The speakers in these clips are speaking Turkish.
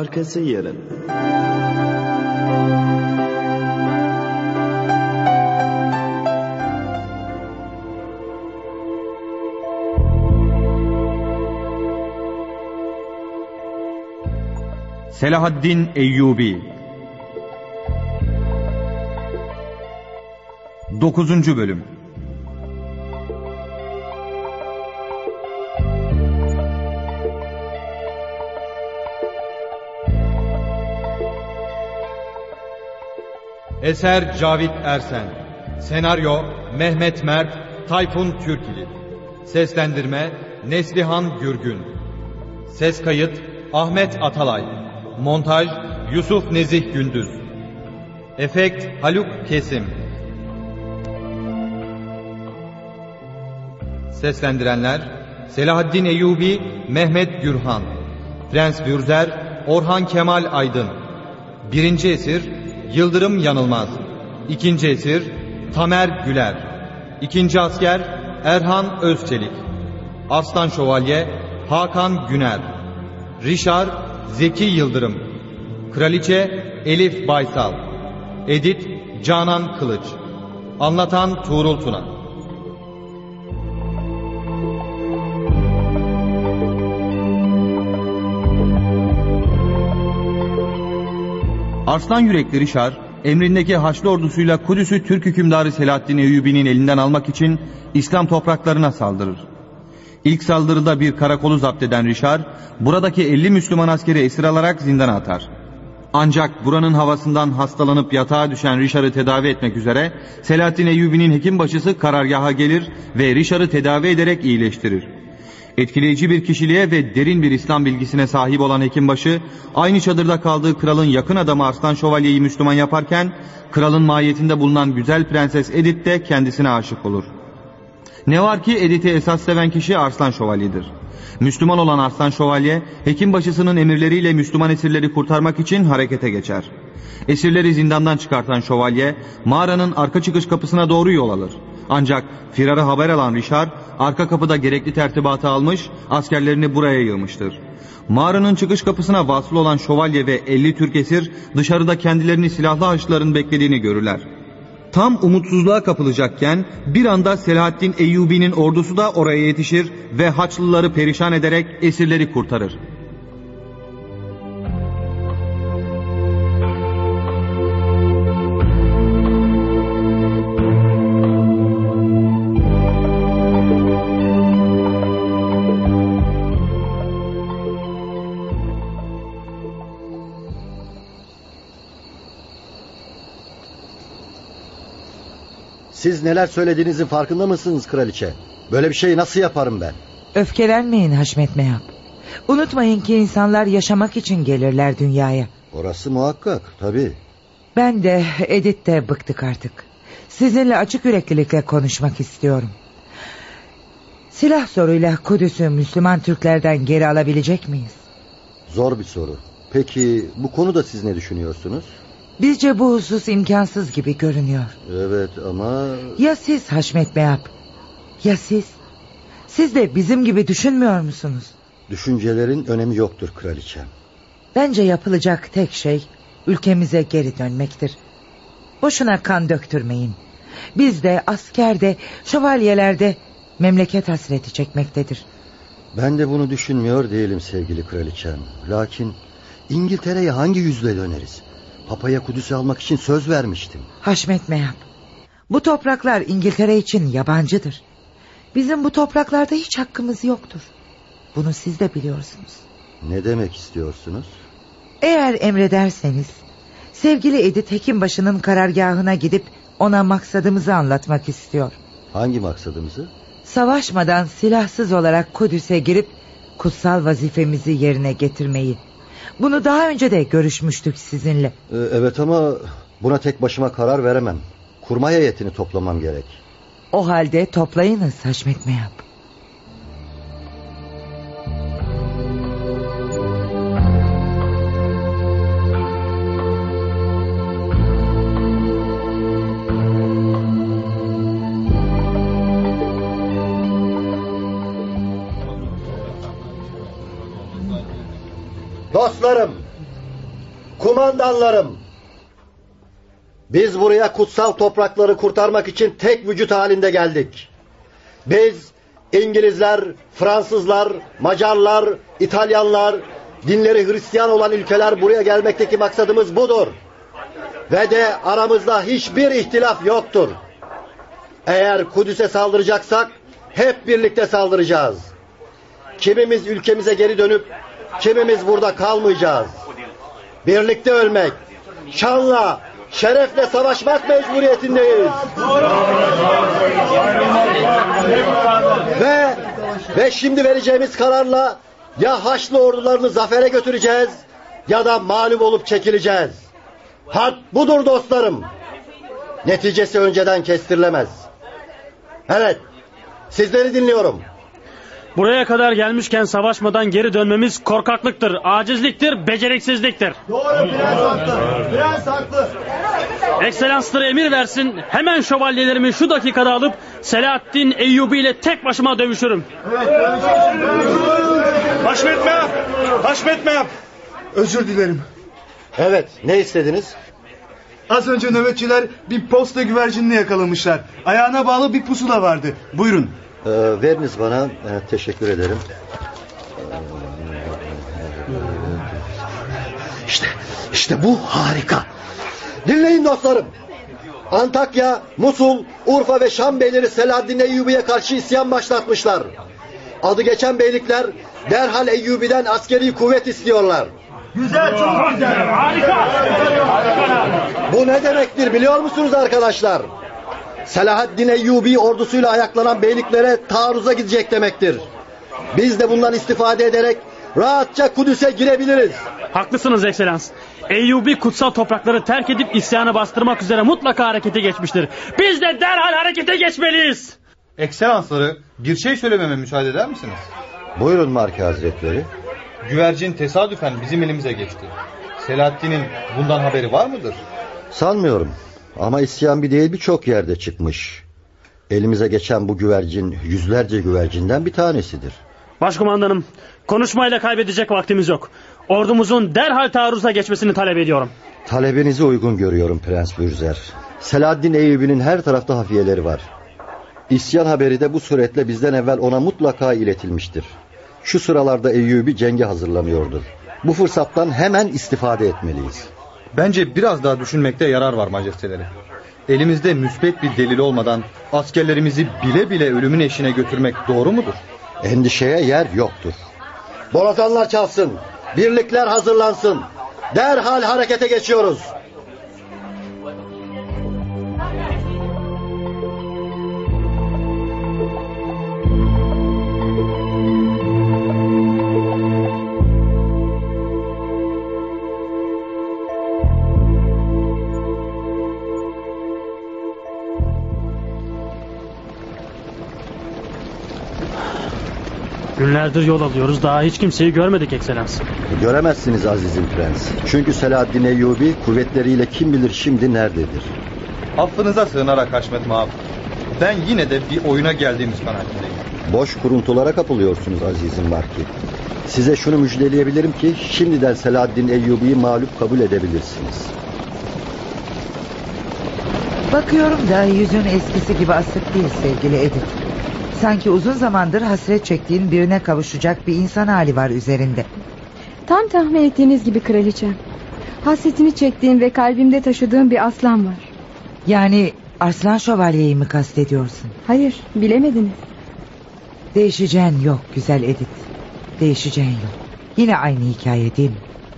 arkası yarın. Selahaddin Eyyubi 9. Bölüm. Eser Cavit Ersen. Senaryo Mehmet Mert, Tayfun Türkili. Seslendirme Neslihan Gürgün. Ses kayıt Ahmet Atalay. Montaj Yusuf Nezih Gündüz. Efekt Haluk Kesim. Seslendirenler Selahaddin Eyyubi, Mehmet Gürhan. Prens Bürzer, Orhan Kemal Aydın. 1. esir Yıldırım Yanılmaz. 2. esir Tamer Güler. 2. asker Erhan Özçelik. Arslan Şövalye Hakan Güner. Rişar Zeki Yıldırım. Kraliçe Elif Baysal. Edit Canan Kılıç. Anlatan Tuğrul Tuna. Arslan yürekli Rişar, emrindeki Haçlı ordusuyla Kudüs'ü Türk hükümdarı Selahaddin Eyyubi'nin elinden almak için İslam topraklarına saldırır. İlk saldırıda bir karakolu zapt eden Rişar, buradaki 50 Müslüman askeri esir alarak zindana atar. Ancak buranın havasından hastalanıp yatağa düşen Rişar'ı tedavi etmek üzere Selahaddin Eyyubi'nin hekimbaşısı karargaha gelir ve Rişar'ı tedavi ederek iyileştirir. Etkileyici bir kişiliğe ve derin bir İslam bilgisine sahip olan hekimbaşı, aynı çadırda kaldığı kralın yakın adamı Arslan Şövalye'yi Müslüman yaparken, kralın mahiyetinde bulunan güzel prenses Edith de kendisine aşık olur. Ne var ki Edith'i esas seven kişi Arslan Şövalye'dir. Müslüman olan Arslan Şövalye, hekimbaşısının emirleriyle Müslüman esirleri kurtarmak için harekete geçer. Esirleri zindandan çıkartan şövalye, mağaranın arka çıkış kapısına doğru yol alır. Ancak firarı haber alan Rişar, arka kapıda gerekli tertibatı almış, askerlerini buraya yığmıştır. Mağaranın çıkış kapısına vasıl olan şövalye ve 50 Türk esir, dışarıda kendilerini silahlı Haçlıların beklediğini görürler. Tam umutsuzluğa kapılacakken bir anda Selahaddin Eyyubi'nin ordusu da oraya yetişir ve Haçlıları perişan ederek esirleri kurtarır. Siz neler söylediğinizin farkında mısınız kraliçe? Böyle bir şey nasıl yaparım ben? Öfkelenmeyin Haşmet Meyap. Unutmayın ki insanlar yaşamak için gelirler dünyaya. Orası muhakkak tabii. Ben de Edith de bıktık artık. Sizinle açık yüreklilikle konuşmak istiyorum. Silah zoruyla Kudüs'ü Müslüman Türklerden geri alabilecek miyiz? Zor bir soru. Peki bu konuda siz ne düşünüyorsunuz? Bizce bu husus imkansız gibi görünüyor. Evet ama... Ya siz Haşmet Meyap? Ya siz? Siz de bizim gibi düşünmüyor musunuz? Düşüncelerin önemi yoktur kraliçem. Bence yapılacak tek şey ülkemize geri dönmektir. Boşuna kan döktürmeyin. Biz de, asker de, şövalyeler de memleket hasreti çekmektedir. Ben de bunu düşünmüyor değilim sevgili kraliçem. Lakin İngiltere'ye hangi yüzle döneriz? Papa'ya Kudüs'ü almak için söz vermiştim. Haşmet Meyap, bu topraklar İngiltere için yabancıdır. Bizim bu topraklarda hiç hakkımız yoktur. Bunu siz de biliyorsunuz. Ne demek istiyorsunuz? Eğer emrederseniz, sevgili Edith hekimbaşının karargahına gidip ona maksadımızı anlatmak istiyor. Hangi maksadımızı? Savaşmadan silahsız olarak Kudüs'e girip kutsal vazifemizi yerine getirmeyi. Bunu daha önce de görüşmüştük sizinle. Evet ama buna tek başıma karar veremem. Kurmay heyetini toplamam gerek. O halde toplayınız Haşmet Meyap. Dostlarım, Kumandanlarım, biz buraya kutsal toprakları kurtarmak için tek vücut halinde geldik. Biz İngilizler, Fransızlar, Macarlar, İtalyanlar, dinleri Hristiyan olan ülkeler buraya gelmekteki maksadımız budur. Ve de aramızda hiçbir ihtilaf yoktur. Eğer Kudüs'e saldıracaksak hep birlikte saldıracağız. Kimimiz ülkemize geri dönüp kimimiz burada kalmayacağız. Birlikte ölmek, şanla, şerefle savaşmak mecburiyetindeyiz. Ve şimdi vereceğimiz kararla ya Haçlı ordularını zafere götüreceğiz ya da mağlup olup çekileceğiz. Harp budur dostlarım. Neticesi önceden kestirilemez. Evet, sizleri dinliyorum. Buraya kadar gelmişken savaşmadan geri dönmemiz korkaklıktır, acizliktir, beceriksizliktir. Doğru, prens haklı. Prens haklı. Ekselansları emir versin, hemen şövalyelerimi şu dakikada alıp Selahaddin Eyyubi ile tek başıma dövüşürüm. Haşmetmem. Özür dilerim. Evet, ne istediniz? Az önce nöbetçiler bir posta güvercinini yakalamışlar. Ayağına bağlı bir pusula vardı. Buyurun. Veriniz bana. Teşekkür ederim. İşte bu harika. Dinleyin dostlarım. Antakya, Musul, Urfa ve Şam beyleri Selahaddin Eyyubi'ye karşı isyan başlatmışlar. Adı geçen beylikler derhal Eyyubi'den askeri kuvvet istiyorlar. Güzel, çok güzel. Harika. Bu ne demektir biliyor musunuz arkadaşlar? Selahaddin Eyyubi ordusuyla ayaklanan beyliklere taarruza gidecek demektir. Biz de bundan istifade ederek rahatça Kudüs'e girebiliriz. Haklısınız Ekselans. Eyyubi kutsal toprakları terk edip isyanı bastırmak üzere mutlaka harekete geçmiştir. Biz de derhal harekete geçmeliyiz. Ekselansları, bir şey söylememe müsaade eder misiniz? Buyurun Marki Hazretleri. Güvercin tesadüfen bizim elimize geçti. Selahaddin'in bundan haberi var mıdır? Sanmıyorum. Ama isyan bir değil birçok yerde çıkmış. Elimize geçen bu güvercin yüzlerce güvercinden bir tanesidir. Başkumandanım, konuşmayla kaybedecek vaktimiz yok. Ordumuzun derhal taarruza geçmesini talep ediyorum. Talebinizi uygun görüyorum Prens Bürzer. Selahaddin Eyyubi'nin her tarafta hafiyeleri var. İsyan haberi de bu suretle bizden evvel ona mutlaka iletilmiştir. Şu sıralarda Eyyubi cenge hazırlanıyordur. Bu fırsattan hemen istifade etmeliyiz. Bence biraz daha düşünmekte yarar var majesteleri. Elimizde müsbet bir delil olmadan askerlerimizi bile bile ölümün eşiğine götürmek doğru mudur? Endişeye yer yoktur. Borazanlar çalsın. Birlikler hazırlansın. Derhal harekete geçiyoruz. Günlerdir yol alıyoruz, daha hiç kimseyi görmedik Ekselans. Göremezsiniz azizim prens. Çünkü Selahaddin Eyyubi kuvvetleriyle kim bilir şimdi nerededir. Affınıza sığınarak Haşmet Mağab, ben yine de bir oyuna geldiğimiz kanaatindeyim. Boş kuruntulara kapılıyorsunuz azizim Marki. Size şunu müjdeleyebilirim ki şimdiden Selahaddin Eyyubi'yi mağlup kabul edebilirsiniz. Bakıyorum da yüzün eskisi gibi asık değil sevgili Edip. Sanki uzun zamandır hasret çektiğin birine kavuşacak bir insan hali var üzerinde. Tam tahmin ettiğiniz gibi kraliçem. Hasretini çektiğim ve kalbimde taşıdığım bir aslan var. Yani Arslan Şövalye'yi mi kastediyorsun? Hayır, bilemediniz. Değişeceğin yok güzel Edip. Değişeceğin yok. Yine aynı hikaye değil mi?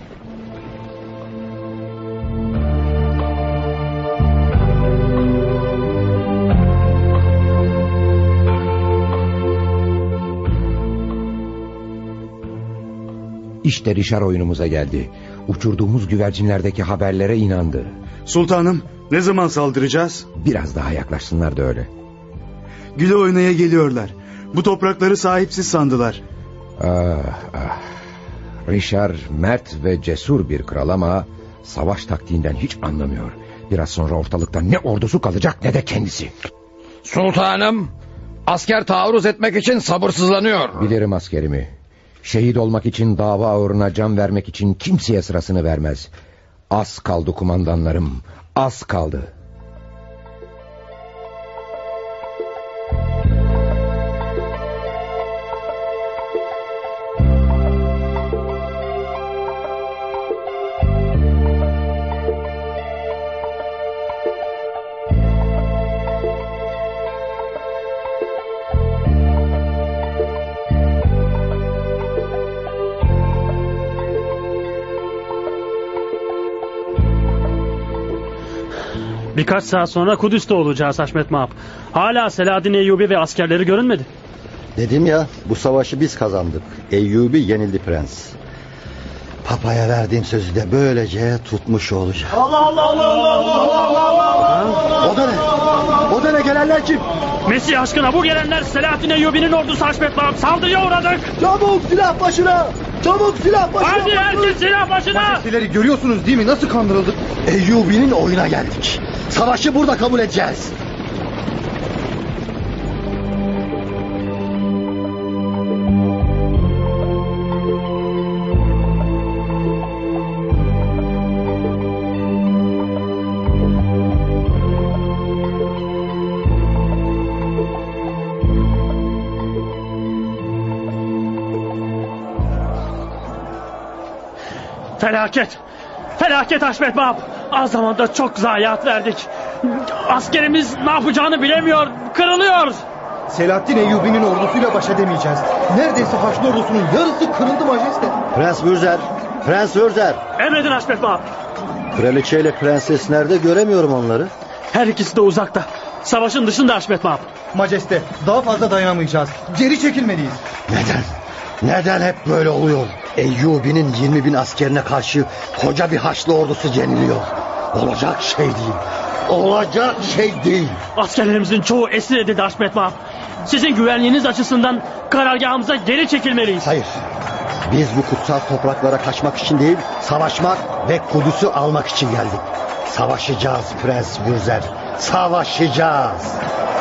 İşte Rişar oyunumuza geldi. Uçurduğumuz güvercinlerdeki haberlere inandı. Sultanım, ne zaman saldıracağız? Biraz daha yaklaşsınlar da öyle. Güle oynaya geliyorlar. Bu toprakları sahipsiz sandılar. Ah. Rişar mert ve cesur bir kral ama savaş taktiğinden hiç anlamıyor. Biraz sonra ortalıkta ne ordusu kalacak ne de kendisi. Sultanım, asker taarruz etmek için sabırsızlanıyor. Bilirim askerimi. Şehit olmak için, dava uğruna can vermek için kimseye sırasını vermez. Az kaldı kumandanlarım, az kaldı. Birkaç saat sonra Kudüs'te olacağız Haşmet Mahap. Hala Selahaddin Eyyubi ve askerleri görünmedi. Dedim ya, bu savaşı biz kazandık. Eyyubi yenildi prens. Papa'ya verdiğim sözü de böylece tutmuş olacağım. Allah Allah Allah Allah Allah Allah! O da ne? O da ne? Gelenler kim? Mesih aşkına, bu gelenler Selahaddin Eyyubi'nin ordusu Haşmet Mahap. Saldırıya uğradık. Çabuk silah başına! Çabuk silah başına! Hadi herkes silah başına! Majesteleri görüyorsunuz değil mi? Nasıl kandırıldık? Eyyubi'nin oyuna geldik. Savaşı burada kabul edeceğiz. Felaket! Felaket Haşmet Mahap! Az zamanda çok zayiat verdik. Askerimiz ne yapacağını bilemiyor, kırılıyor. Selahaddin Eyyubi'nin ordusuyla baş edemeyeceğiz. Neredeyse Haçlı ordusunun yarısı kırıldı majeste. Prens Würzer, Prens Würzer. Emredin Haşmet Mahap. Kraliçe ile prenses nerede, göremiyorum onları. Her ikisi de uzakta. Savaşın dışında Haşmet Mahap. Majeste, daha fazla dayanamayacağız. Geri çekilmeliyiz. Neden? Neden hep böyle oluyor? Eyyubi'nin 20.000 askerine karşı koca bir Haçlı ordusu yeniliyor. Olacak şey değil. Olacak şey değil. Askerlerimizin çoğu esir edildi Haşmet Mahap. Sizin güvenliğiniz açısından karargahımıza geri çekilmeliyiz. Hayır. Biz bu kutsal topraklara kaçmak için değil, savaşmak ve Kudüs'ü almak için geldik. Savaşacağız Prens Würzer. Savaşacağız.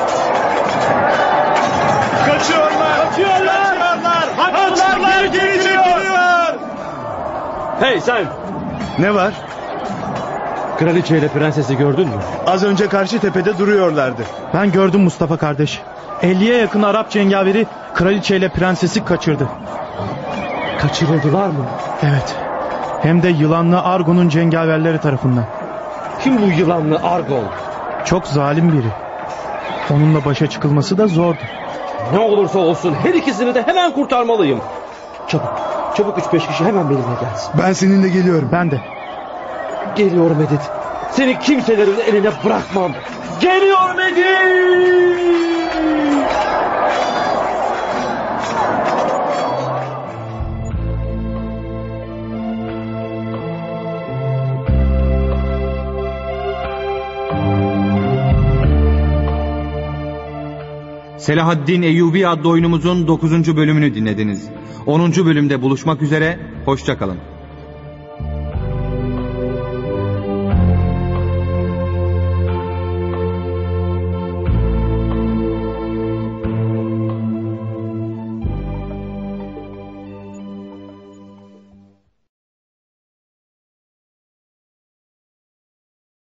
Kaçıyorlar! Kaçıyorlar! Haçlılar geri çekiliyor! Hey sen! Ne var? Kraliçe ile prensesi gördün mü? Az önce karşı tepede duruyorlardı. Ben gördüm Mustafa kardeş. 50'ye yakın Arap cengaveri kraliçe ile prensesi kaçırdı. Kaçırıldılar mı? Evet. Hem de yılanlı Argon'un cengaverleri tarafından. Kim bu yılanlı Argon? Çok zalim biri. Onunla başa çıkılması da zordur. Ne olursa olsun her ikisini de hemen kurtarmalıyım. Çabuk, çabuk 3-5 kişi hemen benimle gelsin. Ben seninle geliyorum. Ben de. Geliyorum Edip. Seni kimselerin eline bırakmam. Geliyorum Edip! Selahaddin Eyyubi adlı oyunumuzun 9. bölümünü dinlediniz. 10. bölümde buluşmak üzere, hoşça kalın.